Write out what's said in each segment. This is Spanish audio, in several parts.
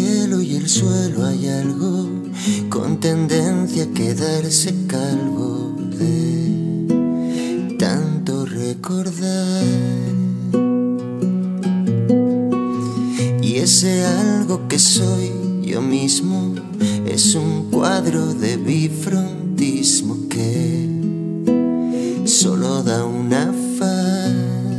cielo y el suelo hay algo con tendencia a quedarse calvo de tanto recordar. Y ese algo que soy yo mismo es un cuadro de bifrontismo que solo da una faz.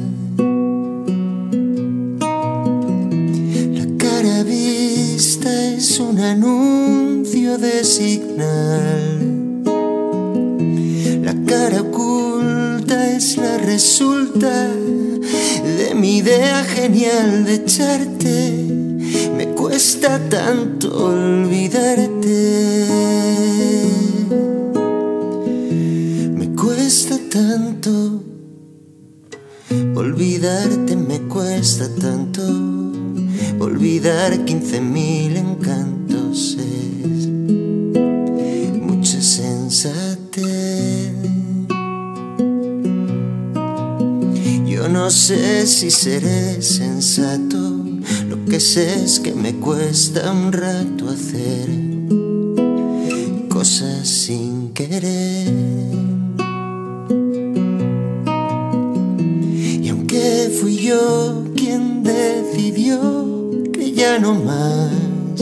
La cara vista es un anuncio de Signal. La cara oculta es la resulta de mi idea genial de echarte. Me cuesta tanto olvidarte. Me cuesta tanto olvidarte, me cuesta tanto olvidar 15.000 encantos. Es mucha sensatez. Yo no sé si seré sensato, lo que sé es que me cuesta un rato hacer cosas sin querer. Y aunque fui yo quien decidió que ya no más,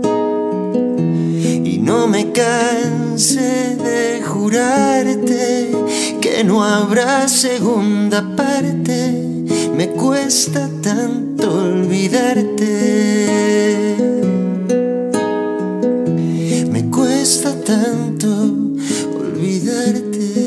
y no me canse de jurarte que no habrá segunda parte, me cuesta tanto olvidarte. Me cuesta tanto olvidarte.